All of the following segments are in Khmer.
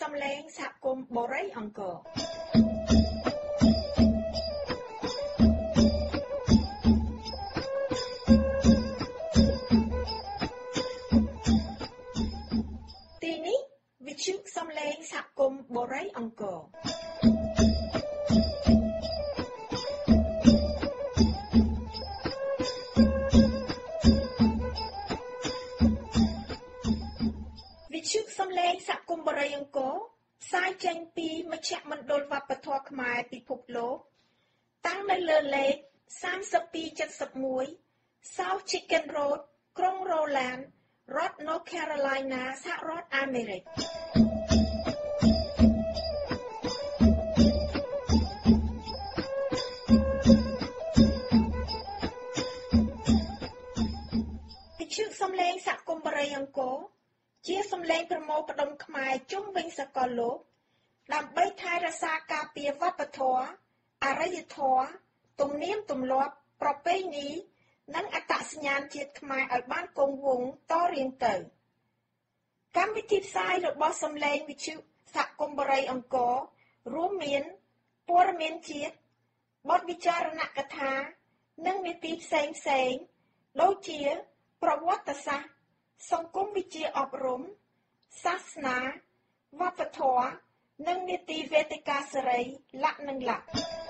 សំឡេងសហគមន៍បូរីអង្គរទីនេះវិទ្យុសំឡេងសហគមន៍បូរីអង្គរសំឡេងសហគមន៍បរិយអង្គរផ្សាយចេញពីមជ្ឈមណ្ឌលវប្បធម៌ខ្មែរពិភពលោកតាំងនៅលើលេខ3271 South Chicken Road ក្រុង Roland រដ្ឋ North Carolina សហរដ្ឋអាមេរិកវិទ្យុសំឡេងសហគមន៍បរិយអង្គរជាសំឡេងប្រមូលផ្ដុំខ្មែរជុំវិញសកលលោកដើម្បីថែរក្សាការពារវប្បធម៌អរិយធម៌ទំនៀមទម្លាប់ប្រពៃណីនិងអត្តសញ្ញាណជាតិខ្មែរឲ្យបានគង់វង្សតរៀងទៅកម្មវិធីផ្សាយរបស់សំឡេងវិទ្យុសហគមន៍បរិយអង្គររួមមានព័ត៌មានជាតិបទវិចារណកថានិងនីតិផ្សេងៗដូចជាប្រវត្តិសាស្ត្រសង្គមវិទ្យាអប់រំសាសនាវប្បធម៌និងនីតិវេទិកាសេរីលក្ខនឹងលក្ខ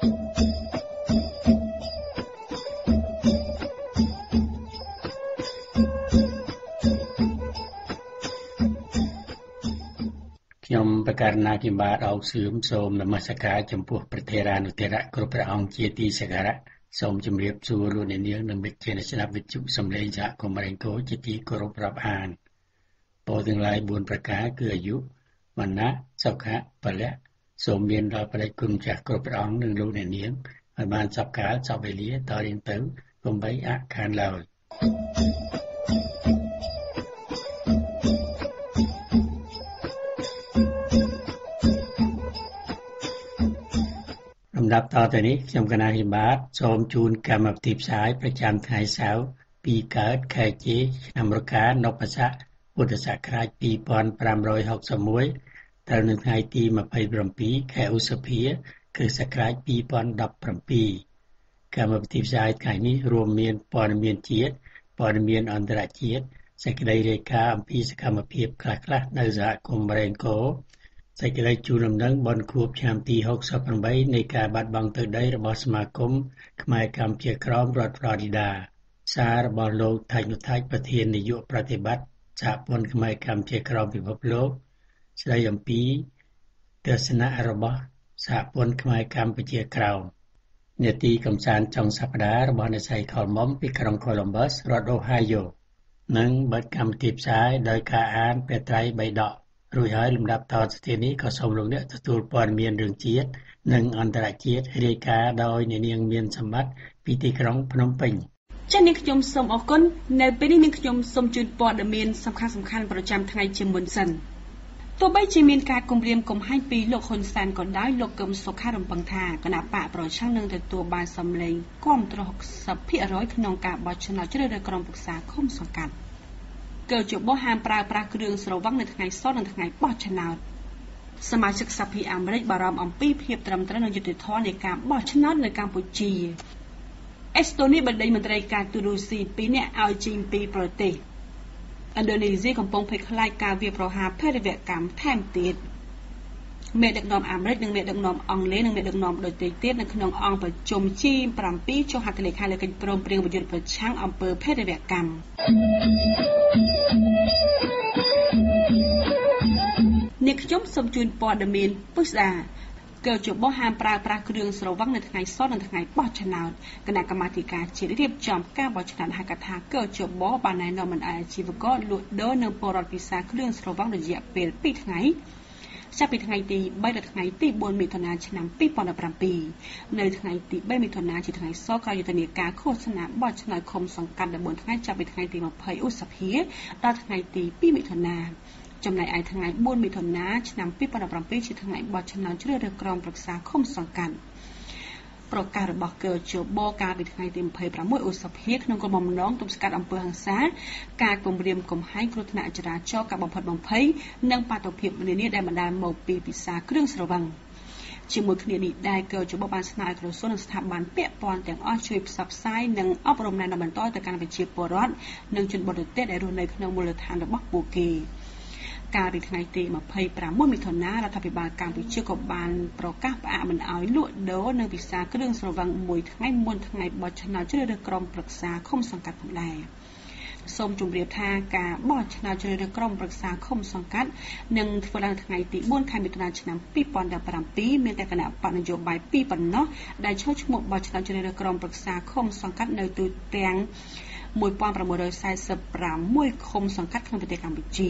ខ្ញុំប្រកាសណាគិបាទអោកសឿមសូមនមស្ការចំពោះព្រះថេរានុថេរៈគ្រប់ព្រះអង្គជាទីសក្ការៈសូមជម្រាបសួរលោកអ្នកនាងនិងមិត្តជាអ្នកស្ដាប់វិទ្យុសំឡេងសហគមន៍បរិយអង្គរជាទីគោរពរាប់អានពរទាំងឡាយ4ប្រការគឺអាយុវណ្ណៈសុខៈពលៈសូមមានដល់ព្រះគុណម្ចាស់គ្រប់ព្រះអង្គនិងលោកអ្នកនាងឲ្យបានសពកាលសពវេលាតរៀងទៅកុំបីអខានឡើយលំដាប់តទៅនេះខ្ញុំកណាហិបាទសូមជូនកម្មវិធីផ្សាយប្រចាំថ្ងៃសៅរ៍ពីកើតខែជេឆ្នាំរកានពស័កពុទ្ធសករាជ2561ត្រូវនៅថ្ងៃទី27ខែឧសភាគ្រិស្តសករាជ2017កម្មវិធីផ្សាយថ្ងៃនេះរួមមានព័ត៌មានជាតិព័ត៌មានអន្តរជាតិសេចក្តីរាយការណ៍អំពីសកម្មភាពខ្លះៗនៅសហគមន៍បរិយអង្គរសេចក្តីជូនដំណឹងបុណ្យខួបឆ្នាំទី68នៃការបាត់បង់ទឹកដីរបស់សមាគមខ្មែរកម្ពុជាក្រោមរដ្ឋផ្លូរីដាសាររបស់លោកថៃនុថៃប្រធាននាយកប្រតិបត្តិសហព័ន្ធខ្មែរកម្ពុជាក្រោមពិភពលោកស្ដីអំពីទស្សនៈរបស់សហព័ន្ធខ្មែរកម្ពុជាក្រោមនេតិកំសាន្តចុងសប្តាហ៍របស់អ្នកស្រីខលមុំពីក្រុង Columbus រដ្ឋ Ohio និងបិទកម្មវិធីផ្សាយដោយការអានព្រះត្រៃបិដករួចហើយលំដាប់តទៅទៀតនេះក៏សូមលោកអ្នកទទួលព័ត៌មានរឿងជាតិនិងអន្តរជាតិរាយការណ៍ដោយអ្នកនាងមានសម្បត្តិពីទីក្រុងភ្នំពេញចា៎នាងខ្ញុំសូមអរគុណនៅពេលនេះនាងខ្ញុំសូមជូនព័ត៌មានសំខាន់ៗប្រចាំថ្ងៃជាមុនសិនទោះបីជាមានការគំរាមកំហែងពីលោកហ៊ុនសែនក៏ដោយលោកកឹមសុខារំពឹងថាគណៈបកប្រឆាំងនឹងទទួលបានសម្លេងគាំទ្រ 60% ក្នុងការបោះឆ្នោតជ្រើសរើសក្រុមប្រឹក្សាឃុំសង្កាត់កជបហាមប្រើប្រាស់គ្រឿងស្រវឹងនៅថ្ងៃសុក្រនិងថ្ងៃបោះឆ្នោតសមាជិកសភាអាមេរិកបារម្ភអំពីភាពត្រឹមត្រូវនិងយុត្តិធម៌នៃការបោះឆ្នោតនៅកម្ពុជាអេស្តូនីបណ្ដេញមន្ត្រីការទូតរុស្ស៊ី2នាក់ឲ្យចេញពីប្រទេសឥណ្ឌូនេស៊ីកំពុងភ័យខ្លាចការវាយប្រហារភេរវកម្មថែមទៀតមេដឹកនាំអាមេរិកនិងមេដឹកនាំអង់គ្លេសនិងមេដឹកនាំដទៃទៀតនៅក្នុងអង្គប្រជុំ G7 ចុះហត្ថលេខាលើកិច្ចព្រមព្រៀងប្រយុទ្ធប្រឆាំងអំពើភេរវកម្មអ្នកខ្ញុំសូមជូនព័ត៌មានពុស្ដាកជបហាមប្រើប្រាស់គ្រឿងស្រវឹងនៅថ្ងៃសុក្រនិងថ្ងៃបោះឆ្នោតគណៈកម្មាធិការជាតិរៀបចំការបោះឆ្នោតហៅកាត់ថាកជបបានណែនាំមិនឲ្យអាជីវករលក់ដូរនៅពលរដ្ឋពិសាគ្រឿងស្រវឹងរយៈពេល2ថ្ងៃចាប់ពីថ្ងៃទី3ដល់ថ្ងៃទី4មិថុនាឆ្នាំ2017នៅថ្ងៃទី3មិថុនាជាថ្ងៃសក្រក្រោយយុទ្ធនាការឃោសនាបោះឆ្នោតឃុំសង្កាត់14ថ្ងៃចាប់ពីថ្ងៃទី20ឧសភាដល់ថ្ងៃទី2មិថុនាចំណែកឯថ្ងៃ4មិថុនាឆ្នាំ2017ជាថ្ងៃបោះឆ្នោតជ្រើសរើសក្រុមប្រឹក្សាឃុំសង្កាត់ប្រកាសរបស់កោជបកាលពីថ្ងៃទី26ឧសភាក្នុងគោលបំណងទប់ស្កាត់អំពើហិង្សាការគំរាមកំហែងគ្រោះថ្នាក់ចរាចរណ៍ការបំផិតបំភ័យនិងបាតុភិបនានាដែលបណ្ដាលមកពីពិសាគ្រឿងស្រវឹងជាមួយគ្នានេះដែរកោជបបានស្នើឲ្យក្រសួងនិងស្ថាប័នពាក់ព័ន្ធទាំងអស់ជួយផ្សព្វផ្សាយនិងអប់រំណែនាំបន្តទៅកាន់ប្រជាពលរដ្ឋនិងជនបរទេសដែលរស់នៅក្នុងមូលដ្ឋានរបស់ពួកគេកាលពីថ្ងៃទី26មិថុនារដ្ឋាភិបាលកម្ពុជាក៏បានប្រកាសផ្អាកមិនឲ្យលក់ដូរនៅវិសាលគ្រឿងស្រវឹងមួយថ្ងៃមុនថ្ងៃបោះឆ្នោតជ្រើសរើសក្រុមប្រឹក្សាឃុំសង្កាត់ផងដែរសូមជម្រាបថាការបោះឆ្នោតជ្រើសរើសក្រុមប្រឹក្សាឃុំសង្កាត់នឹងធ្វើឡើងថ្ងៃទី4ខែមិថុនាឆ្នាំ2017មានតែគណៈបកនយោបាយ2ប៉ុណ្ណោះដែលចូលឈ្មោះបោះឆ្នោតជ្រើសរើសក្រុមប្រឹក្សាឃុំសង្កាត់នៅទូទាំង1646ឃុំសង្កាត់ក្នុងប្រទេសកម្ពុជា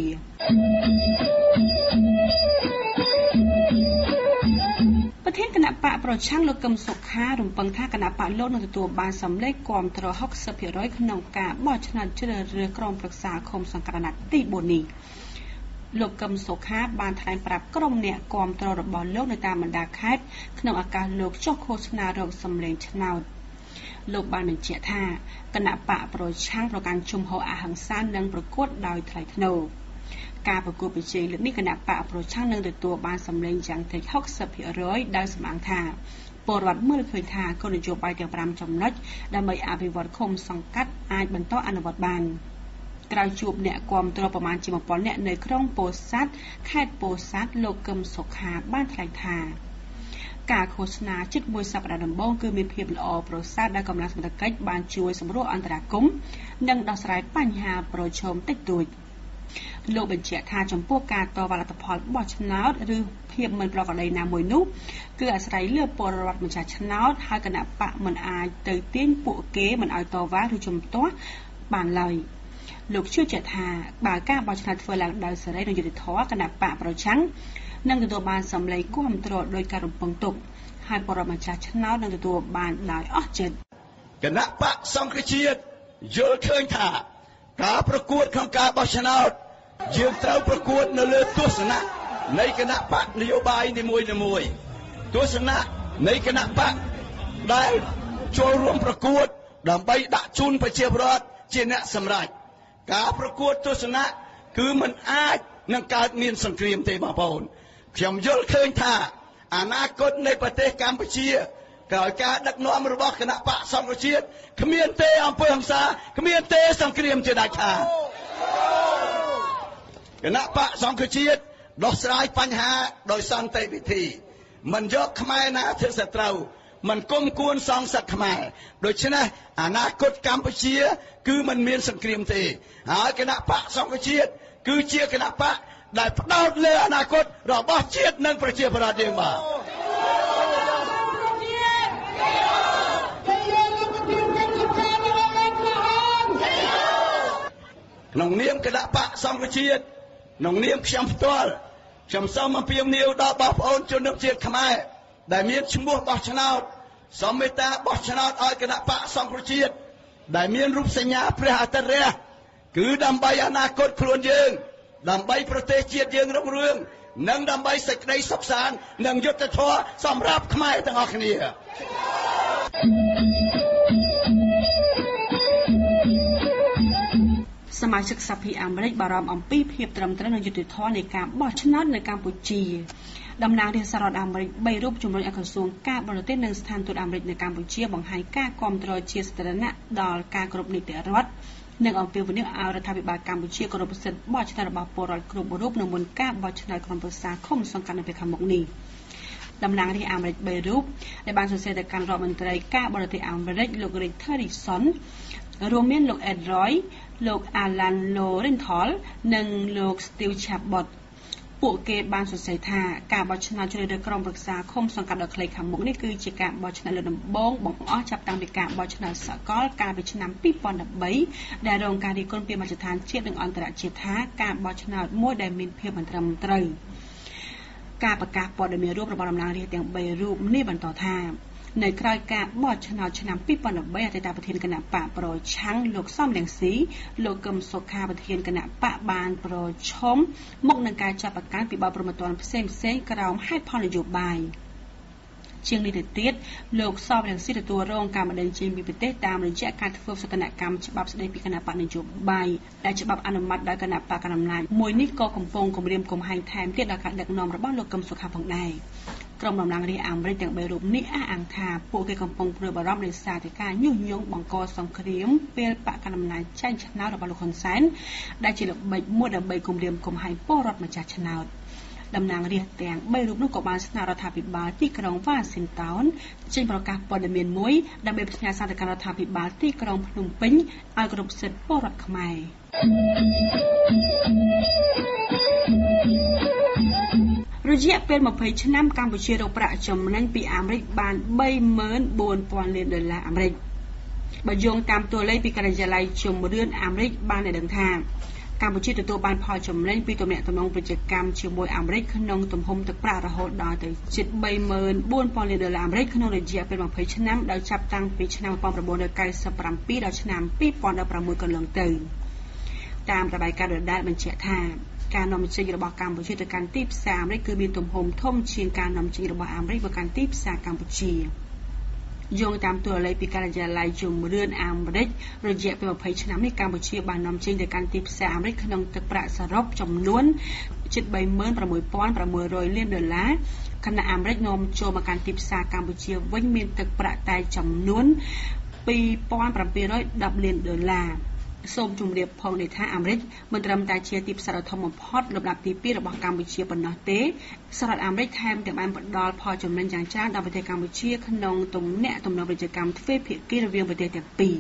ប្រធានគណៈបកប្រឆាំងលោកកឹមសុខារំពឹងថាគណៈបកលោកនឹងទទួលបានសម្លេងគាំទ្រ 60% ក្នុងការបោះឆ្នោតជ្រើសរើសក្រុមប្រឹក្សាឃុំសង្កាត់អាណត្តិទី4នេះលោកកឹមសុខាបានថ្លែងប្រាប់ក្រុមអ្នកគាំទ្ររបស់លោកនៅតាមបណ្ដាខេត្តក្នុងឱកាសលោកចុះឃោសនារកសម្លេងឆ្នោតលោកបានបញ្ជាក់ថាគណៈបកប្រឆាំងប្រកាន់ជំហរអហិង្សានិងប្រកួតដោយថ្លៃថ្នូរការប្រកួតប្រជែងលើកនេះគណៈបកប្រឆាំងនឹងទទួលបានសម្លេងយ៉ាងតិច 60% ដោយសម្អាងថាពលរដ្ឋមើលឃើញថាគោលនយោបាយទាំង5ចំណុចដើម្បីអភិវឌ្ឍឃុំសង្កាត់អាចបន្តអនុវត្តបានក្រោយជួបអ្នកគាំទ្រប្រមាណជា 1000 នាក់នៅក្រុងពោធិ៍សាត់ខេត្តពោធិ៍សាត់លោកកឹមសុខាបានថ្លែងថាការឃោសនាជិតមួយសប្តាហ៍ដំបូងគឺមានភាពល្អប្រសើរដែលកម្លាំងសមត្ថកិច្ចបានជួយសម្រួលអន្តរាគមន៍និងដោះស្រាយបញ្ហាប្រឈមតិចតួចលោកបញ្ជាក់ថាចំពោះការតវ៉ាលទ្ធផលបោះឆ្នោតឬភាពមិនប្រក្រតីណាមួយនោះគឺអាស្រ័យលើពលរដ្ឋម្ចាស់ឆ្នោតហើយគណៈបកមិនអាចទៅទាញពួកគេមិនឲ្យតវ៉ាឬជំទាស់បានឡើយលោកជឿជាក់ថាបើការបោះឆ្នោតធ្វើឡើងដោយសេរីនិងយុត្តិធម៌គណៈបកប្រឆាំងនឹងទទួលបានសម្លេងគាំទ្រដោយការរំពឹងទុកហើយពលរដ្ឋម្ចាស់ឆ្នោតនឹងទទួលបានដោយអស់ចិត្តគណៈបកសង្គ្រោះជាតិយល់ឃើញថាការប្រកួតក្នុងការបោះឆ្នោតយើងត្រូវប្រកួតនៅលើទស្សនៈនៃគណៈបកនយោបាយនីមួយៗទស្សនៈនៃគណៈបកដែលចូលរួមប្រកួតដើម្បីដាក់ជូនប្រជាពលរដ្ឋជាអ្នកសម្រេចការប្រកួតទស្សនៈគឺមិនអាចនឹងកើតមានសង្គ្រាមទេបងប្អូនខ្ញុំយល់ឃើញថាអនាគតនៃប្រទេសកម្ពុជាក្រោយការដឹកនាំរបស់គណៈបកសង្គ្រោះជាតិគ្មានទេអំពើហិង្សាគ្មានទេសង្គ្រាមជាដាច់ខាតគណៈបកសង្គ្រោះជាតិដោះស្រាយបញ្ហាដោយសន្តិវិធីមិនយកខ្មែរណាធ្វើសត្រូវមិនគុំគួនសងសឹកខ្មែរដូច្នេះអនាគតកម្ពុជាគឺមិនមានសង្គ្រាមទេហើយគណៈបកសង្គ្រោះជាតិគឺជាគណៈបកដែលផ្ដោតលើអនាគតរបស់ជាតិនិងប្រជាពលរដ្ឋយើងបាទក្នុងនាមគណៈបកសង្គ្រោះជាតិក្នុងនាមខ្ញុំផ្ទាល់ខ្ញុំសូមអំពាវនាវដល់បងប្អូនជនជាតិខ្មែរដែលមានឈ្មោះបោះឆ្នោតសូមមេត្តាបោះឆ្នោតឲ្យគណៈបកសង្គ្រោះជាតិដែលមានរូបសញ្ញាព្រះអាទិត្យរះគឺដើម្បីអនាគតខ្លួនយើងដើម្បីប្រទេសជាតិយើងរុងរឿងនិងដើម្បីសេចក្តីសុខសាន្តនិងយុត្តិធម៌សម្រាប់ខ្មែរទាំងអស់គ្នាសមាជិកសភាអាមេរិកបារម្ភអំពីភាពត្រឹមត្រូវនិងយុត្តិធម៌នៃការបោះឆ្នោតនៅកម្ពុជាតំណាងរាជសាររដ្ឋអាមេរិក3រូបជំរុញឲ្យក្រសួងការបរទេសនិងស្ថានទូតអាមេរិកនៅកម្ពុជាបង្ហាញការគាំទ្រជាសាធារណៈដល់ការគោរពនីតិរដ្ឋនិងអំពាវនាវឲ្យរដ្ឋាភិបាលកម្ពុជាគោរពសិទ្ធិបោះឆ្នោតរបស់ពលរដ្ឋគ្រប់រូបនៅមុនការបោះឆ្នោតក្រុមប្រឹក្សាឃុំសង្កាត់នៅពេលខាងមុខនេះតំណាងរាជអាមេរិក3រូបដែលបានសរសេរទៅកាន់រដ្ឋមន្ត្រីការបរទេសអាមេរិកលោក Rick Harrison រួមមានលោក Ed Roy លោក Alan Lowenthal និងលោក Steve Chabot ពួកគេបានសរសេរថាការបោះឆ្នោតជ្រើសរើសក្រុមប្រឹក្សាឃុំសង្កាត់ដ៏ខ្លីខាងមុខនេះគឺជាការបោះឆ្នោតលើកដំបូងបង្អស់ចាប់តាំងពីការបោះឆ្នោតសកលកាលពីឆ្នាំ2013ដែលរងការរិះគន់ពីមជ្ឈដ្ឋានជាតិនិងអន្តរជាតិថាការបោះឆ្នោតមួយដែលមានភាពមិនត្រឹមត្រូវការប្រកាសព័ត៌មានរួមរបស់តំណាងរាស្ត្រទាំង3រូបនេះបន្តថានៅក្រៅការបោះឆ្នោតឆ្នាំ2013អតីតប្រធានគណៈបកប្រឆាំងលោកសំរងស៊ីលោកកឹមសុខាប្រធានគណៈបកបានប្រឈមមុខនឹងការចាប់ប្រកាន់ពីបទប្រមទ័នផ្សេងៗក្រោមហេតុផលនយោបាយជាងនេះទៅទៀតលោកសពយ៉ាងស៊ីទទួលរងការបណ្តេញចេញពីប្រទេសតាមរយៈការធ្វើសកម្មកម្មច្បាប់ស្តីពីគណៈបកនយោបាយដែលច្បាប់អនុម័តដោយគណៈបកកណ្ដាលអំណាចមួយនេះក៏កំពុងគម្រាមកំហែងថែមទៀតដល់ការដឹកនាំរបស់លោកកឹមសុខាផងដែរក្រុមតំណាងរាស្ត្រអាមេរិកទាំង3រូបនេះអះអាងថាពួកគេកំពុងព្រួយបារម្ភដោយសារតែការញុះញង់បង្កសង្គ្រាមពេលបកកណ្ដាលអំណាចចាញ់ឆ្នោតរបស់លោកហ៊ុនសែនដែលជាល្បិចមួយដើម្បីគម្រាមកំហែងពលរដ្ឋម្ចាស់ឆ្នោតតំណាងរាស្ត្រទាំង3រូបនោះក៏បានស្នើរដ្ឋាភិបាលទីក្រុងវ៉ាស៊ីនតោនចេញប្រកាសព័ត៌មានមួយដើម្បីផ្ញើសារទៅកាន់រដ្ឋាភិបាលទីក្រុងភ្នំពេញឲ្យគោរពសិទ្ធិពលរដ្ឋខ្មែររយៈពេល20ឆ្នាំកម្ពុជារកប្រាក់ចំណេញពីអាមេរិកបាន $34,000 លានអាមេរិកបើយោងតាមតួលេខពីការិយាល័យជំរឿនអាមេរិកបានដឹងថាកម្ពុជាទទួលបានផលចំណេញពីទំនាក់ទំនងពាណិជ្ជកម្មជាមួយអាមេរិកក្នុងទំហំទឹកប្រាក់រហូតដល់ទៅជិត $34,000 លានអាមេរិកក្នុងរយៈពេល20ឆ្នាំដោយចាប់តាំងពីឆ្នាំ1997ដល់ឆ្នាំ2016កន្លងទៅតាមរបាយការណ៍ដដែលបញ្ជាក់ថាការនាំចេញរបស់កម្ពុជាទៅកាន់ទីផ្សារអាមេរិកគឺមានទំហំធំជាងការនាំចេញរបស់អាមេរិកទៅកាន់ទីផ្សារកម្ពុជាយោងតាមតួលេខពីការិយាល័យជំរឿនអាមេរិករយៈពេល20ឆ្នាំនេះកម្ពុជាបាននាំចេញទៅកាន់ទីផ្សារអាមេរិកក្នុងទឹកប្រាក់សរុបចំនួនជិត $36,600 លានខណៈអាមេរិកនាំចូលមកកាន់ទីផ្សារកម្ពុជាវិញមានទឹកប្រាក់តែចំនួន $2,710 លានសូមជម្រាបផងនេះថាអាមេរិកមិនត្រឹមតែជាទីផ្សារដ៏ធំបំផុតលំដាប់ទី2របស់កម្ពុជាប៉ុណ្ណោះទេសហរដ្ឋអាមេរិកថែមទាំងបានផ្ដល់ផលចំណេញយ៉ាងច្រើនដល់ប្រទេសកម្ពុជាក្នុងទំនាក់ទំនងពាណិជ្ជកម្មទ្វេភាគីរវាងប្រទេសទាំងពីរ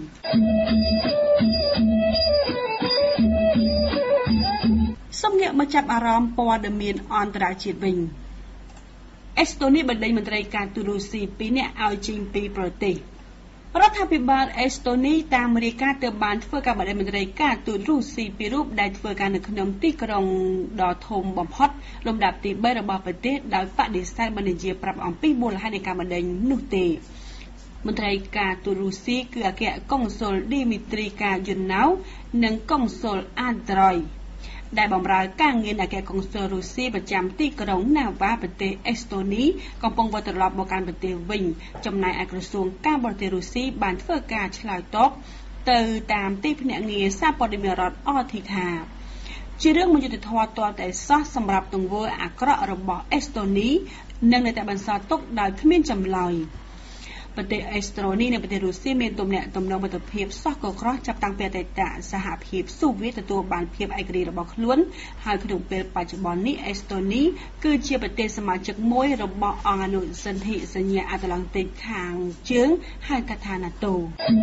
សូមងាកមកចាប់អារម្មណ៍ព័ត៌មានអន្តរជាតិវិញអេស្តូនីបណ្ដេញមន្ត្រីការទូតរុស្ស៊ី2នាក់ឲ្យចេញពីប្រទេសរដ្ឋាភិបាលអេស្តូនីតាមរាយការណ៍ទៅបានធ្វើការបណ្ដេញមន្ត្រីការទូតរុស្ស៊ី2រូបដែលធ្វើការនៅក្នុងទីក្រុងដ៏ធំបំផុតលំដាប់ទី3របស់ប្រទេសដោយបដិសេធមិននិយាយប្រាប់អំពីមូលហេតុនៃការបណ្ដេញនោះទេមន្ត្រីការទូតរុស្ស៊ីគឺអគ្គកុងស៊ុលឌីមីត្រីកាយូណៅនិងកុងស៊ុលអាដ្រយដែលបម្រើការងារអគ្គកុងស៊ុលរុស្ស៊ីប្រចាំទីក្រុងណាវ៉ាប្រទេសអេស្តូនីកំពុងវិលត្រឡប់មកកាន់ប្រទេសវិញចំណែកឯក្រសួងការបរទេសរុស្ស៊ីបានធ្វើការឆ្លើយតបទៅតាមទីភ្នាក់ងារសារព័ត៌មានរដ្ឋអធិថាជារឿងមួយយុត្តិធម៌ទាល់តែសោះសម្រាប់ទង្វើអាក្រក់របស់អេស្តូនីនិងនៅតែបន្សល់ទុកដោយគ្មានចម្លើយប្រទេសអេស្តូនីនិងប្រទេសរុស្ស៊ីមានទំនាក់ទំនងមិត្តភាពសោះក៏ក្រោះចាប់តាំងពីអតីតសហភាពសូវៀតទទួលបានភាពឯករាជ្យរបស់ខ្លួនហើយក្នុងពេលបច្ចុប្បន្ននេះអេស្តូនីគឺជាប្រទេសសមាជិកមួយរបស់អង្គអនុសន្ធិសញ្ញាអាត្លង់តិកខាងជើងហៅកាត់ថា NATO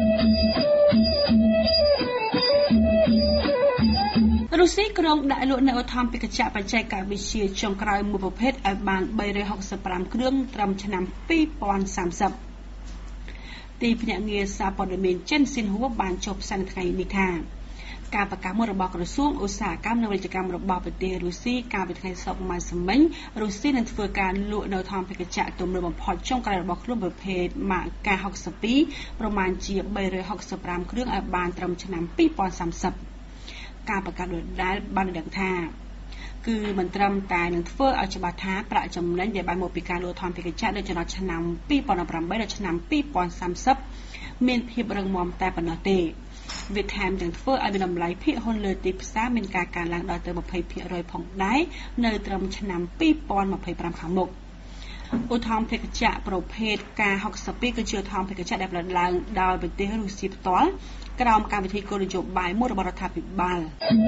រុស្ស៊ីក្រុងដាក់លក់នៅឧទ្ធម្ភាគចក្របច្ចេកវិទ្យាចុងក្រោយមួយប្រភេទឲ្យបាន365គ្រឿងត្រឹមឆ្នាំ2030ទីភ្នាក់ងារសារព័ត៌មានចិនស៊ីនហួរបានចុះផ្សាយនៅថ្ងៃនេះថាការប្រកាសមួយរបស់ក្រសួងឧស្សាហកម្មនិងវិជ្ជកម្មរបស់ប្រទេសរុស្ស៊ីកាលពីថ្ងៃសុក្រម៉ាសមិញរុស្ស៊ីនឹងធ្វើការលក់នៅឧទ្ធម្ភាគចក្រទំនើបបំផុតចុងក្រោយរបស់ខ្លួនប្រភេទ Mark 62ប្រមាណជា365គ្រឿងឲ្យបានត្រឹមឆ្នាំ2030ការប្រកាសដដែលបានដឹងថាគឺមិនត្រឹមតែនឹងធ្វើឲ្យច្បាស់ថាប្រាក់ចំណេញដែលបានមកពីការលក់ឧទ្ធម្ភាគចក្រនៅចន្លោះឆ្នាំ2018ដល់ឆ្នាំ2030មានភាពរឹងមាំតែប៉ុណ្ណោះទេវាថែមទាំងធ្វើឲ្យមានតម្លៃភាគហ៊ុនលើទីផ្សារមានការកើនឡើងដល់ទៅ 20% ផងដែរនៅត្រឹមឆ្នាំ2025ខាងមុខឧទ្ធម្ភាគចក្រប្រភេទ K62 គឺជាឧទ្ធម្ភាគចក្រដែលផលិតឡើងដោយប្រទេសរុស្ស៊ីផ្ទាល់ក្រោមកម្មវិធីគោលនយោបាយមួយរបស់រដ្ឋាភិបាល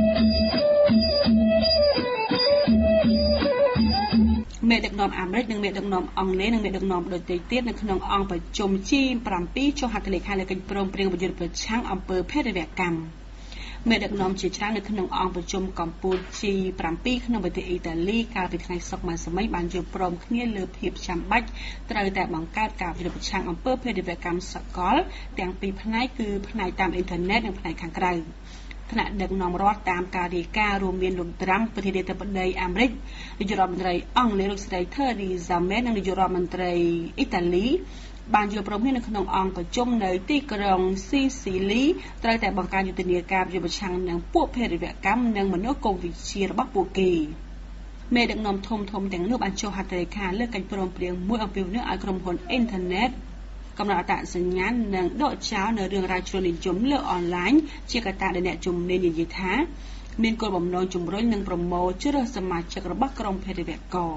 មេដឹកនាំអាមេរិកនិងមេដឹកនាំអង់គ្លេសនិងមេដឹកនាំដទៃទៀតនៅក្នុងអង្គប្រជុំ G7 ចុះហត្ថលេខាលើកិច្ចព្រមព្រៀងប្រយុទ្ធប្រឆាំងអំពើភេរវកម្មមេដឹកនាំជាច្រើននៅក្នុងអង្គប្រជុំកម្ពុជា G7 ក្នុងប្រទេសអ៊ីតាលីកាលពីថ្ងៃសុក្រម៉ាសមិញបានយល់ព្រមគ្នាលើភាពចាំបាច់ត្រូវតែបង្កើតការប្រយុទ្ធប្រឆាំងអំពើភេរវកម្មសកលទាំងពីរផ្នែកគឺផ្នែកតាមអ៊ីនធឺណិតនិងផ្នែកខាងក្រៅថ្នាក់ដឹកនាំរដ្ឋតាមការរាយការណ៍រួមមានលោកត្រាំប្រធានាធិបតីអាមេរិកនាយករដ្ឋមន្ត្រីអង់គ្លេសលោកស្រី Theresa May និងនាយករដ្ឋមន្ត្រីអ៊ីតាលីបានយល់ព្រមគ្នានៅក្នុងអង្គប្រជុំនៅទីក្រុងស៊ីស៊ីលីត្រូវតែបង្កើនយុទ្ធនាការប្រយុទ្ធប្រឆាំងនឹងពួកភេរវកម្មនិងមនោគមវិជ្ជារបស់ពួកគេមេដឹកនាំធំៗទាំងនោះបានចុះហត្ថលេខាលើកិច្ចព្រមព្រៀងមួយអំពីឲ្យក្រុមហ៊ុនអ៊ីនធឺណិតកំណត់អត្តសញ្ញាណនិងដកចោលនៅរឿងរ៉ាវជ្រុលនិយមលើអនឡាញជាកត្តាដែលអ្នកជំនាញនិយាយថាមានគោលបំណងជំរុញនិងប្រមូលជ្រើសសមាជិករបស់ក្រុមភេរវករ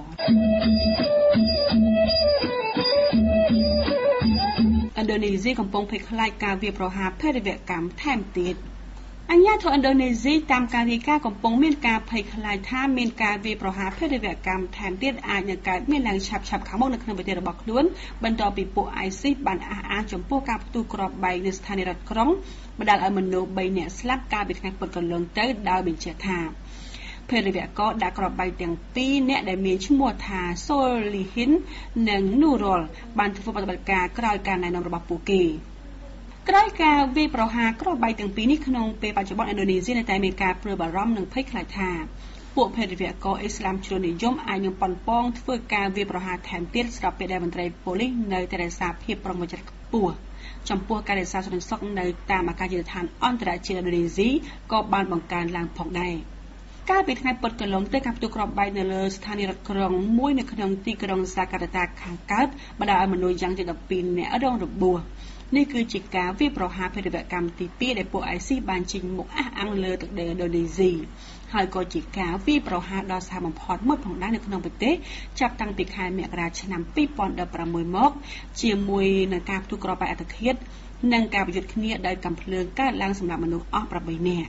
ឥណ្ឌូនេស៊ីកំពុងភ័យខ្លាចការវាយប្រហារភេរវកម្មថែមទៀតអាជ្ញាធរឥណ្ឌូនេស៊ីតាមការរាយការណ៍កំពុងមានការភ័យខ្លាចថាមានការវាយប្រហារភេរវកម្មថែមទៀតអាចនឹងកើតមានឡើងឆាប់ខាងមុខនៅក្នុងប្រទេសរបស់ខ្លួនបន្ទាប់ពីពួក ISIS បានអះអាងចំពោះការផ្ទុះគ្រាប់បែកនៅស្ថានីយ៍រដ្ឋក្រុងបណ្ដាលឲ្យមនុស្ស3នាក់ស្លាប់កាលពីថ្ងៃពុធកន្លងទៅដោយបញ្ជាក់ថាភេរវករដាក់គ្រាប់បែកទាំង2នាក់ដែលមានឈ្មោះថាសូលីហ៊ីននិងនូរ៉ុលបានធ្វើបដិបត្តិការក្រោយការណែនាំរបស់ពួកគេក្រោយការវាយប្រហារគ្រាប់បែកទាំងពីរនេះក្នុងពេលបច្ចុប្បន្នឥណ្ឌូនេស៊ីនៅតែមានការព្រួយបារម្ភនិងភ័យខ្លាចថាពួកភេរវករអ៊ីស្លាមជ្រុលនិយមអាចនឹងប៉ុនប៉ងធ្វើការវាយប្រហារថែមទៀតស្របពេលដែលមន្ត្រីប៉ូលីសនៅតែរក្សាភាពប្រុងប្រយ័ត្នខ្ពស់ចំពោះការរក្សាសន្តិសុខនៅតាមអាកាសយានដ្ឋានអន្តរជាតិឥណ្ឌូនេស៊ីក៏បានបង្កើនឡើងផងដែរកាលពីថ្ងៃពុធកន្លងទៅការផ្ទុះគ្រាប់បែកនៅលើស្ថានីយ៍រដ្ឋក្រុងមួយនៅក្នុងទីក្រុងសាកាតាខាងកើតបណ្ដាលឲ្យមនុស្សយ៉ាងជិត12នាក់រងរបួសនេះគឺជាការវាយប្រហារភេរវកម្មទី2ដែលពួក ISIS បានចេញមុខអះអាងលើទឹកដីឥណ្ឌូនេស៊ីហើយក៏ជាការវាយប្រហារដ៏សាហាវបំផុតមួយផងដែរនៅក្នុងប្រទេសចាប់តាំងពីខែមករាឆ្នាំ2016មកជាមួយនឹងការផ្ទុះគ្រាប់បែកអត្តឃាតនិងការប្រយុទ្ធគ្នាដោយកាំភ្លើងកើតឡើងសម្រាប់មនុស្សអស់8នាក់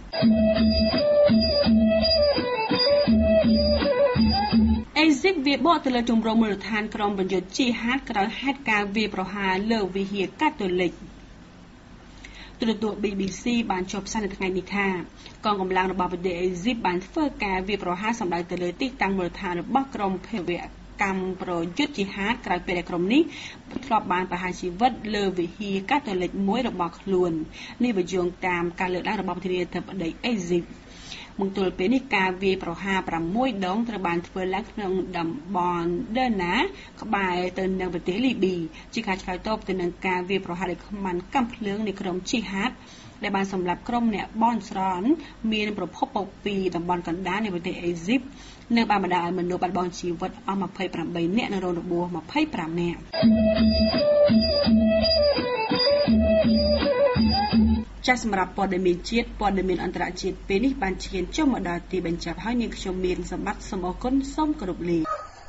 អេស៊ីបវាបកទៅលើជំរំមូលដ្ឋានក្រុមបញ្យុទ្ធជីហាតក្រោយហេតុការណ៍វាយប្រហារលើវិហារកាតូលិកទូរទស្សន៍ BBC បានចុះផ្សាយនៅថ្ងៃនេះថាកងកម្លាំងរបស់ប្រទេសអេស៊ីបបានធ្វើការវាយប្រហារសម្ដៅទៅលើទីតាំងមូលដ្ឋានរបស់ក្រុមភេរវកម្មប្រយុទ្ធជីហាតក្រោយពេលដែលក្រុមនេះធ្លាប់បានប្រហារជីវិតលើវិហារកាតូលិកមួយរបស់ខ្លួននេះបញ្ជាក់តាមការលើកឡើងរបស់ប្រធានាធិបតីអេស៊ីបមកទល់ពេលនេះការវាយប្រហារ6ដងត្រូវបានធ្វើឡើងក្នុងតំបន់ដឺណាក្បែរទៅនឹងប្រទេសលីប៊ីជាការឆ្លើយតបទៅនឹងការវាយប្រហារដោយខ្មាន់កាំភ្លើងនៃក្រុមជីហាតដែលបានសម្លាប់ក្រុមអ្នកបន់ស្រន់មានប្រភពមកពីតំបន់កណ្ដាលនៃប្រទេសអេស៊ីបនៅបានបណ្ដាលឲ្យមនុស្សបាត់បង់ជីវិតអស់28នាក់និងរងរបួស25នាក់ចាសសម្រាប់ព័ត៌មានជាតិព័ត៌មានអន្តរជាតិពេលនេះបានឈានចុះមកដល់ទីបញ្ចប់ហើយនាងខ្ញុំមានសម្បត្តិសូមអរគុណសូមគោរពលា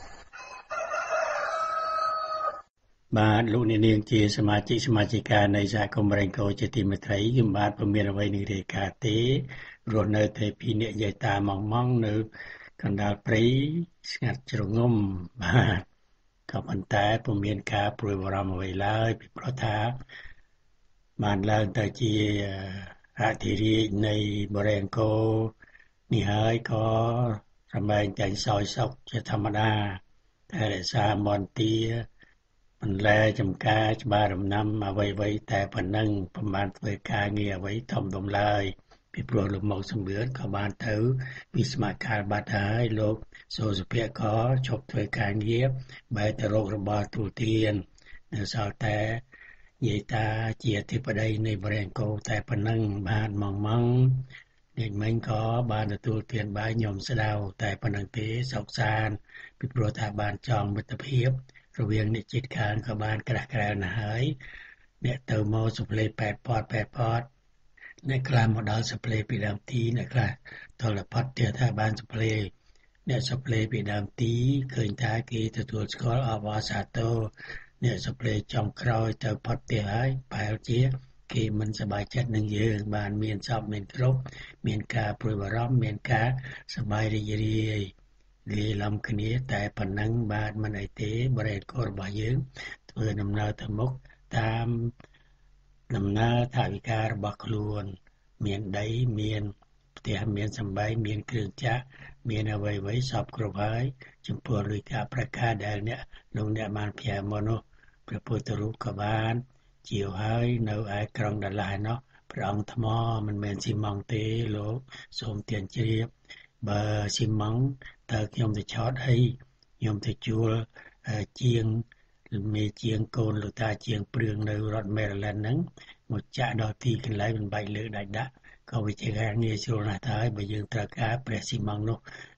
បាទលោកអ្នកនាងជាសមាជិកានៃសហគមន៍បរិង្គោជាទីមេត្រីខ្ញុំបាទពុំមានអ្វីនឹងរាយការណ៍ទេរស់នៅតែពីអ្នកយាយតាម៉ងនៅកណ្ដាលព្រៃស្ងាត់ជ្រងំបាទក៏ប៉ុន្តែពុំមានការព្រួយបារម្ភអ្វីឡើយពីព្រោះថាបានឡើងទៅជាអធិរាជនៃបរិង្គោនេះហើយក៏រមែងតែសោយសុខជាធម្មតាតែរក្សាមន្ទីរបន្លែចំការច្បារដំណាំអ្វីៗតែប៉ុណ្ណឹងពុំបានធ្វើការងារអ្វីធំដុំឡើយពីព្រោះលោកមកសម្បឿនក៏បានទៅវិស្មកាលបាត់ហើយលោកសូសុភ័ក្រក៏ឈប់ធ្វើការងារបែរទៅរករបរទូទាននៅសល់តែយាយតាជាអធិបតីនៃបរិង្គោតែប៉ុណ្ណឹងបានម៉ងអ្នកមិញក៏បានទទួលទានបាយខ្ញុំស្ដៅតែប៉ុណ្ណឹងទេសោកសានពីព្រោះថាបានចងមិត្តភាពរវាងអ្នកជិតខាងក៏បានក្រាស់ក្រែលណាស់ហើយអ្នកទៅមកសុផ្លេប៉ែតផតអ្នកខ្លះមកដល់សុផ្លេពីដើមទីអ្នកខ្លះតលផាត់ទៀតថាបានសុផ្លេអ្នកសុផ្លេពីដើមទីឃើញថាគេទទួលស្គាល់អបអរសាទរអ្នកសុផ្លេចុងក្រោយទៅផុតទៀតហើយបែរជាគេមិនសប្បាយចិត្តនឹងយើងបានមានសពមានគ្រប់មានការព្រួយបារម្ភមានការសប្បាយរីករាយលាលំគ្នាតែប៉ុណ្ណឹងបាទមិនអីទេបរិយាកាសរបស់យើងធ្វើដំណើរទៅមុខតាមដំណើរថវិការបស់ខ្លួនមានដីមានផ្ទះមានសម្បែងមានគ្រឿងចាក់មានអ្វីៗសពគ្រប់ហើយចំពោះលុយកាក់ប្រកាសដែលលោកអ្នកបានផ្ញើមកនោះព្រះពុទ្ធរូបក៏បានជាវហើយនៅឯក្រុងដាឡាឯណោះព្រះអង្គថ្មមិនមែនស៊ីម៉ង់ទេលោកសូមទានជ្រាបបើស៊ីម៉ង់តើខ្ញុំទៅឆោតអីខ្ញុំទៅជួលជាងមេជាងកូនលោកតាជាងព្រឿងនៅរដ្ឋ Maryland ហ្នឹងមកចាក់ដល់ទីកន្លែងមិនបាច់លើកដាច់ដាក់ក៏វាជាការងារស្រួលណាស់ទៅហើយបើយើងត្រូវការព្រះស៊ីម៉ង់នោះ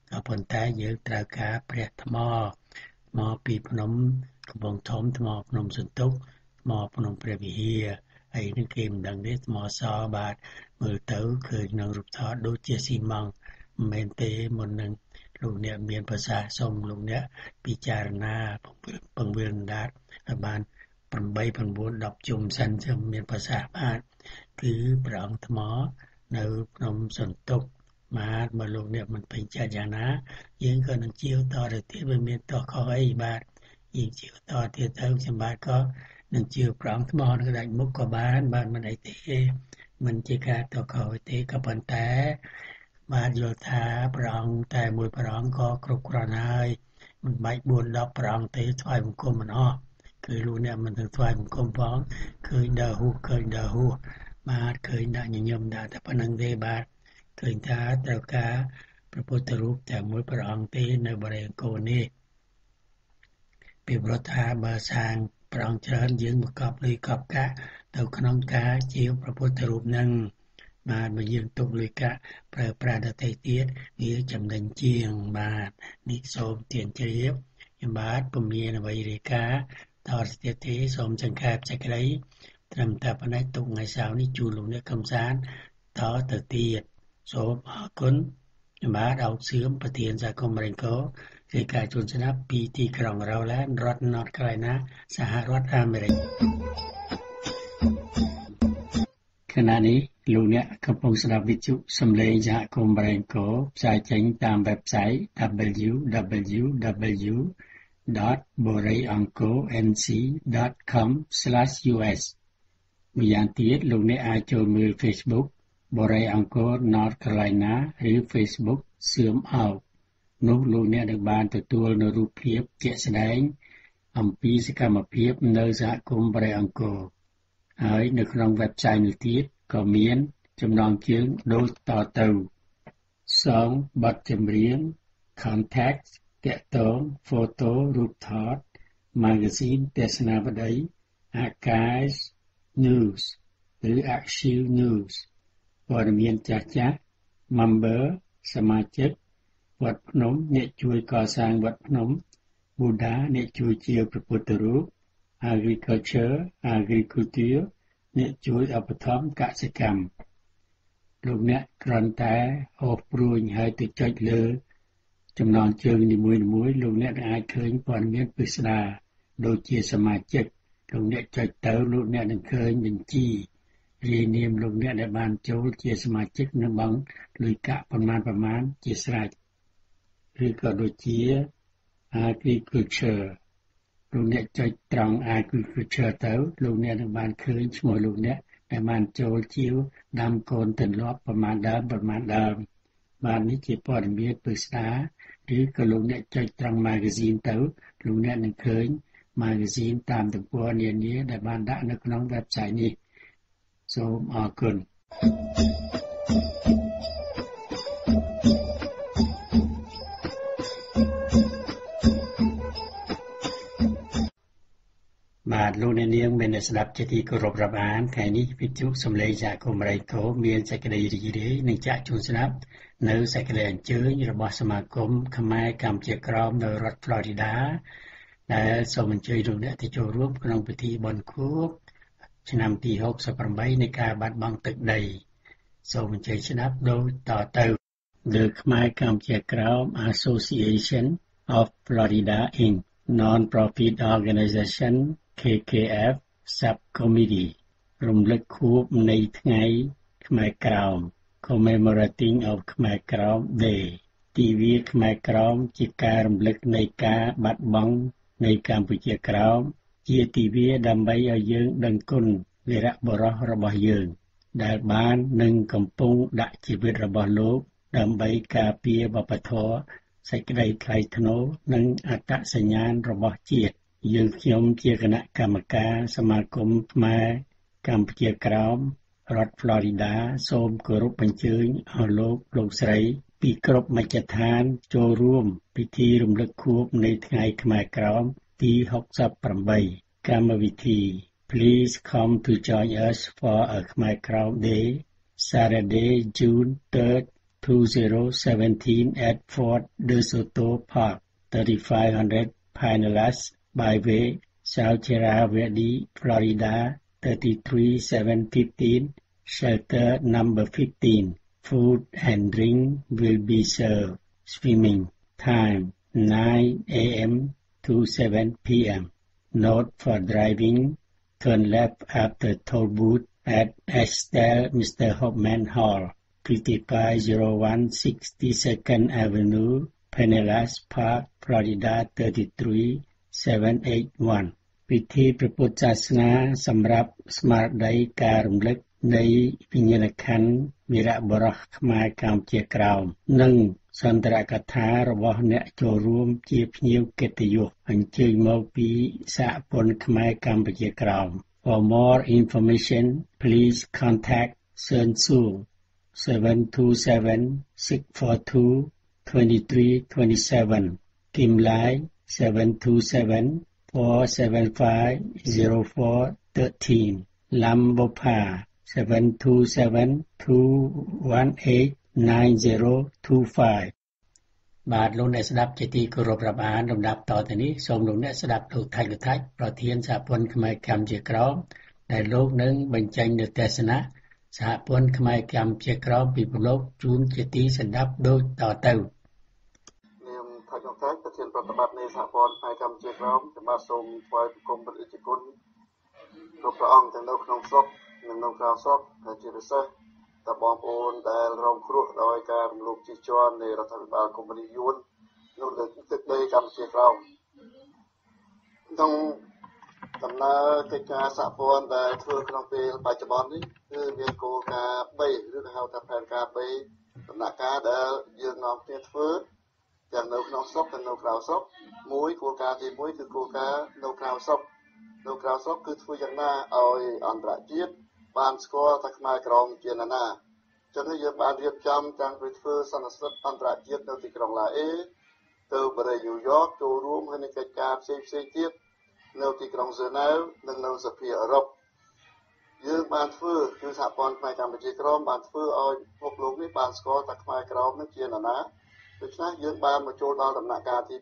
ក៏ប៉ុន្តែយើងត្រូវការព្រះថ្មពីភ្នំកំពង់ធំថ្មភ្នំសន្ទុកថ្មភ្នំព្រះវិហារហើយនឹងគេមិនដឹងទេថ្មសបាទមើលទៅឃើញក្នុងរូបថតដូចជាស៊ីម៉ង់មិនមែនទេមុននឹងលោកអ្នកមានប្រសាសន៍សូមលោកអ្នកពិចារណាពង្រៀនដាតឲ្យបាន8 9 10ជុំសិនចាំមានប្រសាសន៍បាទគឺព្រះអង្គថ្មនៅភ្នំសន្ទុកបាទបើលោកអ្នកមិនពេញចិត្តយ៉ាងណាយើងក៏នឹងជាវតទៅទៀតវាមានតខុសអីបាទយើងជាវតទៀតទៅខ្ញុំបាទក៏នឹងជាវព្រះអង្គថ្មនៅដាច់មុខក៏បានបាទមិនអីទេមិនជាការតខុសទេក៏ប៉ុន្តែបាទយល់ថាព្រះអង្គតែមួយព្រះអង្គក៏គ្រប់គ្រាន់ហើយមិនបាច់4 10ព្រះអង្គទេថ្វាយបង្គំមិនអស់គឺលោកអ្នកមិនទៅថ្វាយបង្គំផងឃើញដើរហួសបាទឃើញដាក់ញញឹមដាក់តែប៉ុណ្្នឹងទេបាទឃើញថាត្រូវការព្រះពុទ្ធរូបតែមួយព្រះអង្គទេនៅបរិយាអង្គរនេះពីព្រោះថាបើសាងព្រះអង្គច្រើនយើងមកកប់លុយកប់កាក់ទៅក្នុងការជាព្រះពុទ្ធរូបនឹងបាទបើយើងទុកលុយកាក់ប្រើប្រាស់ដទៃទៀតវាចំណេញជាងបាទនេះសូមទានជ្រាបខ្ញុំបាទពុំមានអ្វីរាយការណ៍តទៅទៀតទេសូមចង្កេបសេចក្តីត្រឹមតែប៉ុណ្ណេះទុកថ្ងៃសៅរ៍នេះជូនលោកអ្នកកំសាន្តតទៅទៀតសូមអរគុណខ្ញុំបាទអោកសឿមប្រធានសហគមន៍បរិង្គររាយការណ៍ជូនស្ដាប់ពីទីក្រុងរ៉ូឡែនរដ្ឋ North Carolina សហរដ្ឋអាមេរិកខណៈនេះលោកអ្នកកំពុងស្ដាប់វិទ្យុសំឡេងសហគមន៍បរិង្គរផ្សាយចេញតាម website www.boreiangkornc.com/us ម្យ៉ាងទៀតលោកអ្នកអាចចូលមើល Facebook Borei Angkor North Carolina ឬ Facebook សឿមអោកនោះលោកអ្នកនឹងបានទទួលនូវរូបភាពជាក់ស្ដែងអំពីសកម្មភាពនៅសហគមន៍ Borei Angkor ហើយនៅក្នុង website នេះទៀតក៏មានចំណងជើងដូចតទៅសងបទចម្រៀង contact ទាក់ទង photo រូបថត magazine ទស្សនាវដ្តី archives news ឬ archive news ព័ត៌មានចាស់ member សមាជិកវត្តភ្នំអ្នកជួយកសាងវត្តភ្នំ Buddha អ្នកជួយជាព្រះពុទ្ធរូប agriculture អ្នកជួយឧបត្ថម្ភកសិកម្មលោកអ្នកគ្រាន់តែអូសព្រួយហើយទៅចុចលើចំណងជើងនីមួយៗលោកអ្នកអាចឃើញព័ត៌មានពិស្ដារដូចជាសមាជិកលោកអ្នកចុចទៅលោកអ្នកនឹងឃើញបញ្ជីរាយនាមលោកអ្នកដែលបានចូលជាសមាជិកនិងបង់លុយកាក់ប្រមាណជាស្រេចឬក៏ដូចជា agriculture លោកអ្នកចុចត្រង់ agriculture ទៅលោកអ្នកនឹងបានឃើញឈ្មោះលោកអ្នកដែលបានចូលជាដាំកូនទន្លាប់ប្រមាណដើមបាទនេះជាព័ត៌មានពិស្ដារឬក៏លោកអ្នកចុចត្រង់ magazine ទៅលោកអ្នកនឹងឃើញ magazine តាមទំព័រនានាដែលបានដាក់នៅក្នុង website នេះសូមអរគុណបាទលោកអ្នកនាងមានស្ដាប់ជាទីគោរពរាប់អានថ្ងៃនេះវិទ្យុសំឡេងសហគមន៍បរិង្គរមានសេចក្តីរីករាយនឹងចាក់ជូនស្ដាប់នៅសេចក្តីអញ្ជើញរបស់សមាគមខ្មែរកម្ពុជាក្រោមនៅរដ្ឋ Florida ដែលសូមអញ្ជើញលោកអ្នកទៅចូលរួមក្នុងពិធីបុណ្យខួបឆ្នាំទី68នៃការបាត់បង់ទឹកដីសូមអញ្ជើញស្ដាប់ដូចតទៅ The Khmer Kampuchea Krom Association of Florida Inc. Non-profit organization KKF Subcommittee រំលឹកខួបនៃថ្ងៃខ្មែរក្រោម Commemorating of Khmer Krom Day ទិវាខ្មែរក្រោមជាការរំលឹកនៃការបាត់បង់នៃកម្ពុជាក្រោមជាទិវាដើម្បីឲ្យយើងដឹងគុណវីរបុរសរបស់យើងដែលបាននិងកំពុងដាក់ជីវិតរបស់លោកដើម្បីការពារវប្បធម៌សេចក្តីថ្លៃថ្នូរនិងអត្តសញ្ញាណរបស់ជាតិយើងខ្ញុំជាគណៈកម្មការសមាគមខ្មែរកម្ពុជាក្រោមរដ្ឋ Florida សូមគោរពអញ្ជើញឲ្យលោកស្រីពីគ្រប់មជ្ឈដ្ឋានចូលរួមពិធីរំលឹកខួបនៃថ្ងៃខ្មែរក្រោមទី68កម្មវិធី Please come to join us for a Khmer Krom Day Saturday June 3rd 2017 at Fort De Soto Park, 3500 Pinellas Byway, South Sierra Verde, Florida, 33715, shelter number 15. Food and drink will be served. Swimming time 9 a.m. to 7 p.m. Note for driving, turn left after toll booth at Estelle Mr. Hoffman Hall, 5501 62nd Avenue, Pinellas Park, Florida 33781 ពិធីព្រះពុទ្ធសាសនាសម្រាប់ស្មារតីការរំលឹកនៃវិញ្ញាណក្ខន្ធវីរបុរសខ្មែរកម្ពុជាក្រោមនិងសន្ទរកថារបស់អ្នកចូលរួមជាភ្ញៀវកិត្តិយសអញ្ជើញមកពីសហព័ន្ធខ្មែរកម្ពុជាក្រោម For more information, please contact Sơn Su 727-642-2327 Kim Lai 727-475-0413 Lam Bopa 727-218-9025 បាទលោកអ្នកស្ដាប់ជាទីគោរពរាប់អានលំដាប់តទៅនេះសូមលោកអ្នកស្ដាប់លោកថាច់លោកថាច់ប្រធានសហព័ន្ធខ្មែរកម្ពុជាក្រោមដែលលោកនឹងបញ្ចេញនូវទស្សនៈសហព័ន្ធខ្មែរកម្ពុជាក្រោមពិភពលោកជូនជាទីស្ដាប់ដូចតទៅនាមថាច់លោកថាច់ប្រធានប្រតិបត្តិនៃសហព័ន្ធខ្មែរកម្ពុជាក្រោមខ្ញុំបាទសូមថ្វាយបង្គំព្រះរាជគុណគ្រប់ព្រះអង្គទាំងនៅក្នុងស្រុកនិងនៅក្រៅស្រុកហើយជាពិសេសតបងប្អូនដែលរងគ្រោះដោយការរំលោភជិះជាន់នៃរដ្ឋាភិបាលកុម្មុយនីសយួននៅលើទឹកដីកម្ពុជាក្រោមក្នុងដំណើរកិច្ចការសហព័ន្ធដែលធ្វើក្នុងពេលបច្ចុប្បន្ននេះគឺមានគោលការណ៍3ឬក៏ហៅថាផែនការ3ដំណាក់កាលដែលយើងនាំគ្នាធ្វើទាំងនៅក្នុងស្រុកនិងនៅក្រៅស្រុកមួយគោលការណ៍ទី1គឺគោលការណ៍នៅក្រៅស្រុកគឺធ្វើយ៉ាងណាឲ្យអន្តរជាតិបានស្គាល់ថាខ្មែរក្រមជាណានាចឹងហើយយើងបានរៀបចំតាំងពីធ្វើសន្និសីទអន្តរជាតិនៅទីក្រុងឡាអេទៅបរិយាញូវយ៉កចូលរួមហើយនឹងកិច្ចការផ្សេងទៀតនៅទីក្រុងហ្សឺណែវនិងនៅសភាអឺរ៉ុបយើងបានធ្វើគឺសហព័ន្ធខ្មែរកម្ពុជាក្រមបានធ្វើឲ្យពិភពលោកនេះបានស្គាល់ថាខ្មែរក្រមនឹងជាណានាដូច្នេះយើងបានមកចូលដល់ដំណាក់កាលទី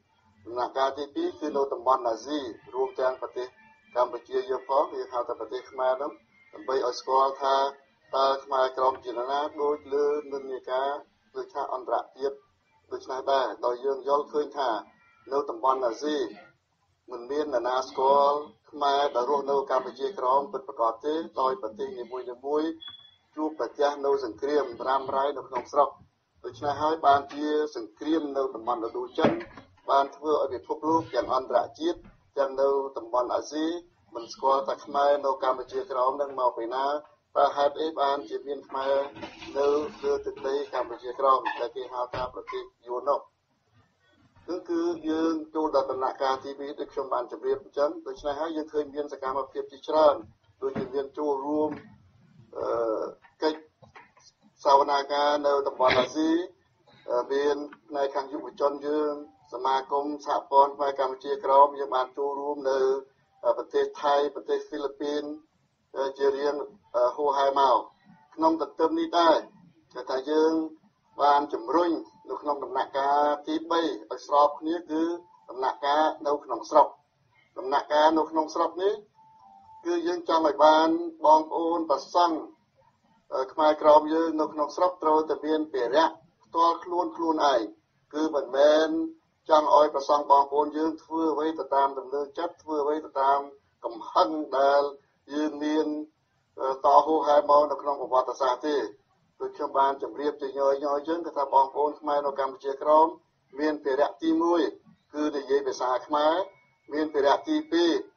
2ដំណាក់កាលទី2គឺនៅតំបន់អាស៊ីរួមទាំងប្រទេសកម្ពុជាយើងផងយើងហៅថាប្រទេសខ្មែរនោះដើម្បីឲ្យស្គាល់ថាតើខ្មែរក្រមជាណានាដូចលើនិន្នាការដូចថាអន្តរជាតិដូច្នេះដែរដោយយើងយល់ឃើញថានៅតំបន់អាស៊ីមិនមាននរណាស្គាល់ខ្មែរដែលរស់នៅកម្ពុជាក្រមពិតប្រាកដទេដោយប្រទេសនីមួយៗជួបប្រទះនៅសង្គ្រាមរ៉ាំរ៉ៃនៅក្នុងស្រុកដូច្នេះហើយបានជាសង្គ្រាមនៅតំបន់ឥណ្ឌូចិនបានធ្វើឲ្យពិភពលោកទាំងអន្តរជាតិទាំងនៅតំបន់អាស៊ីមិនស្គាល់ថាខ្មែរនៅកម្ពុជាក្រមនឹងមកពីណាតើហេតុអីបានជាមានខ្មែរនៅលើទឹកដីកម្ពុជាក្រមដែលគេហៅថាប្រទេសយួននោះគឺយើងចូលដល់ដំណាក់កាលទី2ដូចខ្ញុំបានជម្រាបអញ្ចឹងដូច្នេះហើយយើងឃើញមានសកម្មភាពជាច្រើនដូចជាមានចូលរួមកិច្ចសវនាការនៅតំបន់អាស៊ីមានផ្នែកខាងយុវជនយើងសមាគមសហព័ន្ធខ្មែរកម្ពុជាក្រមយើងបានចូលរួមនៅប្រទេសថៃប្រទេសហ្វីលីពីនជារៀងហួសហេមកក្នុងទន្ទឹមនេះដែរថាយើងបានជំរុញនៅក្នុងដំណាក់កាលទី3ឲ្យស្របគ្នាគឺដំណាក់កាលនៅក្នុងស្រុកដំណាក់កាលនៅក្នុងស្រុកនេះគឺយើងចង់ឲ្យបានបងប្អូនប្រសង់ខ្មែរក្រមយើងនៅក្នុងស្រុកត្រូវតែមានភារៈផ្ទាល់ខ្លួនឯងគឺមិនមែនចង់ឲ្យប្រសង់បងប្អូនយើងធ្វើអ្វីទៅតាមដំណើរចិត្តធ្វើអ្វីទៅតាមកំហឹងដែលយើងមានតហូហែមកនៅក្នុងប្រវត្តិសាស្ត្រទេដូចខ្ញុំបានជម្រាបជាញយយើងគឺថាបងប្អូនខ្មែរនៅកម្ពុជាក្រមមានភារៈទី1គឺនិយាយភាសាខ្មែរមានភារៈទី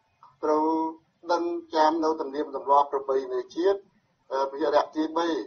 2ត្រូវដឹងចាំនៅទំនៀមទម្លាប់ប្រពៃណីជាតិភារៈទី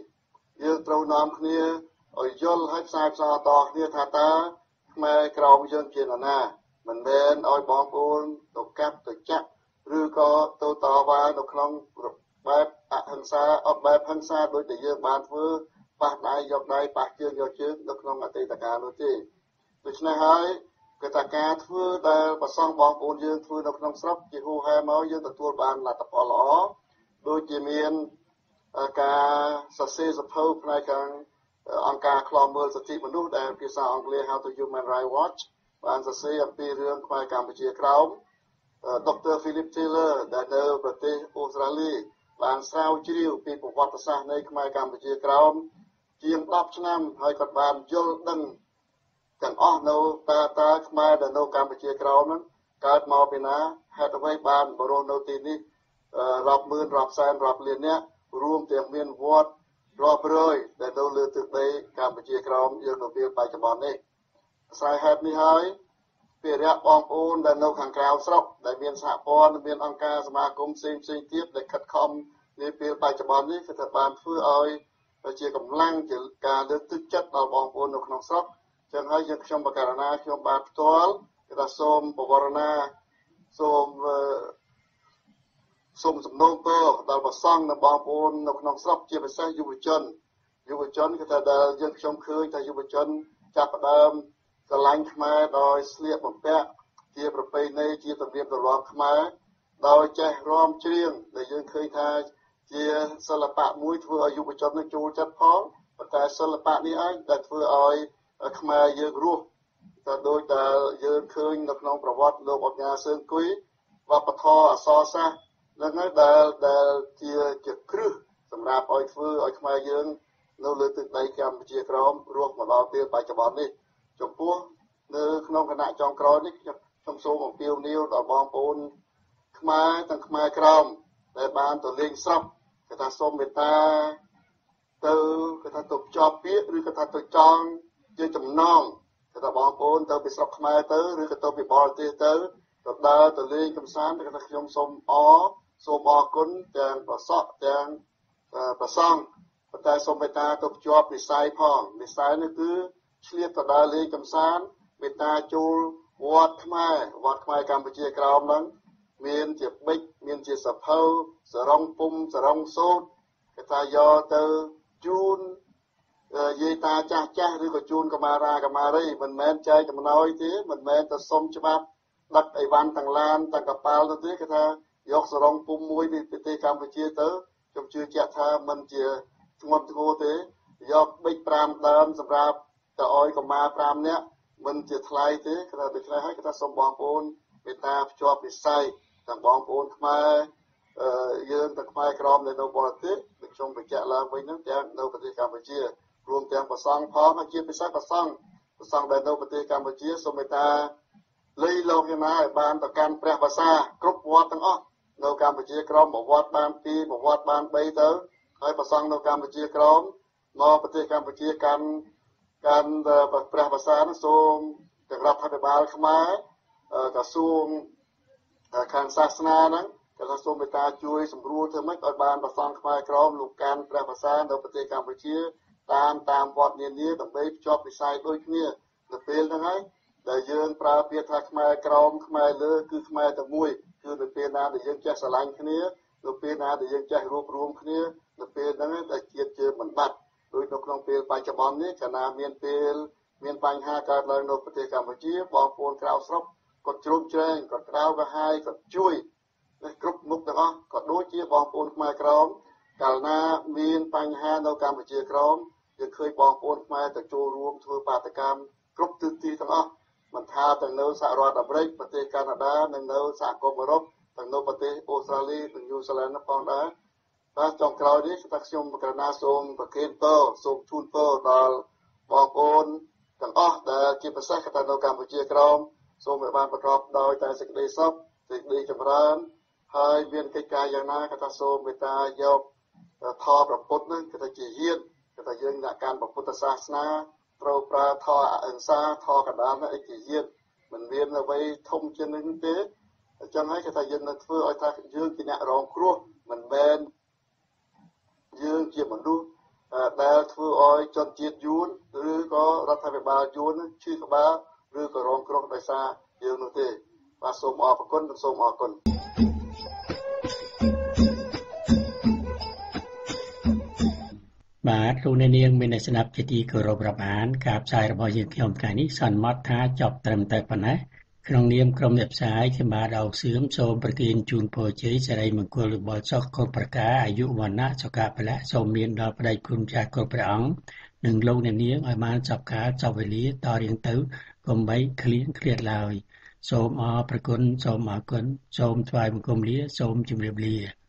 3យើងត្រូវនាំគ្នាឲ្យយល់ឲ្យផ្សាយផ្សព្វតគ្នាថាតើខ្មែរក្រមយើងជាណានាមិនមែនឲ្យបងប្អូនទៅកាប់ទៅចាក់ឬក៏ទៅតវ៉ានៅក្នុងបែបអហិង្សាអត់បែបហិង្សាដូចដែលយើងបានធ្វើប៉ះដៃយកដៃប៉ះជើងយកជើងនៅក្នុងអតីតកាលនោះទេដូច្នេះហើយគឺថាការធ្វើដែលប្រសង់បងប្អូនយើងធ្វើនៅក្នុងស្រុកជាហូហែមកយើងទទួលបានលទ្ធផលល្អដូចជាមានការសរសេរសភៅផ្នែកខាងអង្គការឃ្លាំមើលសិទ្ធិមនុស្សដែលភាសាអង់គ្លេសហៅថា Human Rights Watch បានសរសេរអំពីរឿងខ្មែរកម្ពុជាក្រោម Dr. Philip Taylor ដែលនៅប្រទេសអូស្ត្រាលីបានស្រាវជ្រាវពីប្រវត្តិសាស្ត្រនៃខ្មែរកម្ពុជាក្រោមជាង10ឆ្នាំហើយគាត់បានយល់ដឹងទាំងអស់នៅតើខ្មែរដែលនៅកម្ពុជាក្រោមហ្នឹងកើតមកពីណាហេតុអ្វីបានបរោះនៅទីនេះរាប់ម៉ឺនរាប់សែនរាប់លាននាក់រួមទាំងមានវត្តរាប់រយដែលនៅលើទឹកដីកម្ពុជាក្រោមយើងនៅពេលបច្ចុប្បន្ននេះស្រ័យហេតុនេះហើយភារៈបងប្អូនដែលនៅខាងក្រៅស្រុកដែលមានសហព័ន្ធមានអង្គការសមាគមផ្សេងទៀតដែលខិតខំនាពេលបច្ចុប្បន្ននេះគឺថាបានធ្វើឲ្យជាកម្លាំងជាការលើកទឹកចិត្តដល់បងប្អូននៅក្នុងស្រុកចឹងហើយខ្ញុំបករណាខ្ញុំបានផ្ទាល់គឺថាសូមបវរណាសូមសំណូមពរដល់ព្រះសង្ឃនិងបងប្អូននៅក្នុងស្រុកជាពិសេសយុវជនគឺថាដែលយើងខ្ញុំឃើញថាយុវជនចាប់ផ្ដើមស្រឡាញ់ខ្មែរដោយស្លៀកបំពាក់ជាប្រពៃណីជាទំនៀមទម្លាប់ខ្មែរដោយចេះរាំច្រៀងដែលយើងឃើញថាជាសិល្បៈមួយធ្វើឲ្យយុវជននឹងចូលចិត្តផងប៉ុន្តែសិល្បៈនេះឯងដែលធ្វើឲ្យខ្មែរយើងរស់តែដូចដែលយើងឃើញនៅក្នុងប្រវត្តិលោកអង្ញាសឿនគុយវប្បធម៌អក្សរសាស្ត្រនឹងហើយដែលជាគ្រឹះសម្រាប់ឲ្យធ្វើឲ្យខ្មែរយើងនៅលើទឹកដីកម្ពុជាក្រោមរស់មកដល់ពេលបច្ចុប្បន្ននេះចំពោះនៅក្នុងគណៈចុងក្រោយនេះខ្ញុំសូមអំពាវនាវដល់បងប្អូនខ្មែរទាំងខ្មែរក្រោមដែលបានទៅលេងស្រុកគេថាសូមមេត្តាទៅគេថាទៅភ្ជាប់ពាក្យឬគេថាទៅចងជាចំណងគេថាបងប្អូនទៅពីស្រុកខ្មែរទៅឬក៏ទៅពីបរទេសទៅដើរទៅលេងកម្សាន្តគេថាខ្ញុំសូមអរគុណទាំងប្រសក់ទាំងប្រសង់ប៉ុន្តែសូមមេត្តាទៅភ្ជាប់និស្ស័យផងនិស្ស័យនេះគឺឆ្លៀតទៅដើរលេងកម្សាន្តមេត្តាចូលវត្តខ្មែរកម្ពុជាក្រោមហ្នឹងមានជាបិចមានជាសភៅសរងពុំសរងសូត្រគេថាយកទៅជូនយាយតាចាស់ឬក៏ជូនកមារីមិនមែនចែកចំណោយទេមិនមែនទៅសុំច្បាប់ដឹកអីវ៉ាន់ទាំងឡានទាំងកប៉ាល់ទៅទេគេថាយកសរងពុំមួយពីប្រទេសកម្ពុជាទៅខ្ញុំជឿជាក់ថាមិនជាធ្ងន់ធ្ងរទេយកបិច5ដើមសម្រាប់ទៅឲ្យកមា5នាក់មិនជាថ្លៃទេគេថាដូច្នេះហើយគេថាសូមបងប្អូនមេត្តាភ្ជាប់និស្ស័យទាំងបងប្អូនខ្មែរយើងទាំងខ្មែរក្រមនៅបរទេសដូចខ្ញុំបញ្ជាក់ឡើងវិញហ្នឹងទាំងនៅប្រទេសកម្ពុជារួមទាំងប្រសង់ផងហើយជាពិសេសប្រសង់ដែលនៅប្រទេសកម្ពុជាសូមមេត្តាលៃលោកយ៉ាងណាឲ្យបានទៅកាន់ព្រះវស្សាគ្រប់វត្តទាំងអស់នៅកម្ពុជាក្រមមួយវត្តបាន2មួយវត្តបាន3ទៅហើយប្រសង់នៅកម្ពុជាក្រមមកប្រទេសកម្ពុជាកាន់ព្រះវស្សានោះសូមទាំងរដ្ឋាភិបាលខ្មែរក្រសួងខាងសាសនាហ្នឹងគេថាសូមមេត្តាជួយសម្រួលធ្វើម៉េចឲ្យបានប្រសង់ខ្មែរក្រមលោកកាន់ព្រះវស្សានៅប្រទេសកម្ពុជាតាមវត្តនានាដើម្បីភ្ជាប់វិស័យដូចគ្នានៅពេលហ្នឹងហើយដែលយើងប្រើពាក្យថាខ្មែរក្រមខ្មែរលើគឺខ្មែរតែមួយគឺនៅពេលណាដែលយើងចេះស្រឡាញ់គ្នានៅពេលណាដែលយើងចេះរួបរวมគ្នានៅពេលហ្នឹងដែលជាតិយើងមិនបាត់ដូចនៅក្នុងពេលបច្ចុប្បន្ននេះកាលណាមានបញ្ហាកើតឡើងនៅប្រទេសកម្ពុជាបងប្អូនក្រៅស្រុកគាត់ជ្រោមជ្រែងគាត់ក្រៅក៏ហើយគាត់ជួយគ្រប់មុខទាំងអស់ក៏ដូចជាបងប្អូនខ្មែរក្រមកាលណាមានបញ្ហានៅកម្ពុជាក្រមយើងឃើញបងប្អូនខ្មែរទៅចូលរួមធ្វើបាតកម្មគ្រប់ទិសទីទាំងអស់មិនថាទាំងនៅសហរដ្ឋអាមេរិកប្រទេសកាណាដានិងនៅសហគមន៍អឺរ៉ុបទាំងនៅប្រទេសអូស្ត្រាលីនិងញូហ្សេឡង់ផងដែរបាទចុងក្រោយនេះគឺថាខ្ញុំករុណាសូមប្រគេនពរសូមជូនពរដល់បងប្អូនទាំងអស់ដែលជាពិសេសនៅកម្ពុជាក្រមសូមឲ្យបានប្រកបដោយតែសេចក្តីសុខសេចក្តីចម្រើនហើយមានកិច្ចការយ៉ាងណាក៏ថាសូមមេត្តាយកធម៌ព្រះពុទ្ធនឹងគឺថាជាយានគឺថាយើងអ្នកកាន់ពុទ្ធសាសនាត្រូវប្រើធម៌អహిង្សាធម៌កណ្ដាលនេះជាយានមិនមានអ្វីធំជាងនេះទេអញ្ចឹងហើយគឺថាយើងនឹងធ្វើឲ្យថាយើងជាអ្នករងគ្រោះមិនមែនយើងជាមនុស្សដែលធ្វើឲ្យជនជាតិយួនឬក៏រដ្ឋាភិបាលយួនឈឺក្បាលឬក៏រងគ្រោះដោយសារយើងនោះទេបាទសូមអរគុណនិងសូមអរគុណបាទលោកអ្នកនាងមានស្ដាប់ជាទីគោរពរាប់អានការផ្សាយរបស់យើងខ្ញុំថ្ងៃនេះសន្មតថាចប់ត្រឹមតែប៉ុណ្ណេះក្នុងនាមក្រុមអ្នកផ្សាយខ្ញុំបាទអោកសឿមសូមប្រទានជូនពរជ័យសិរីមង្គលវិបុលសុខគ្រប់ប្រការអាយុវណ្ណៈសុខៈពលៈសូមមានដល់ប្តីគុណចាស់គ្រប់ព្រះអង្គនិងលោកអ្នកនាងឲ្យបានចប់ការចប់វេលាតរៀងទៅកុំបីឃ្លៀងឃ្លាតឡើយសូមអរព្រគុណសូមអរគុណសូមថ្វាយបង្គំលាសូមជម្រាបលា